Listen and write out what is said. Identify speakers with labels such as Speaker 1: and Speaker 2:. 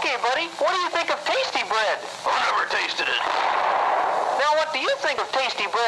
Speaker 1: Okay, buddy, what do you think of Taystee Bread?
Speaker 2: I've never tasted it.
Speaker 1: Now, what do you think of Taystee Bread?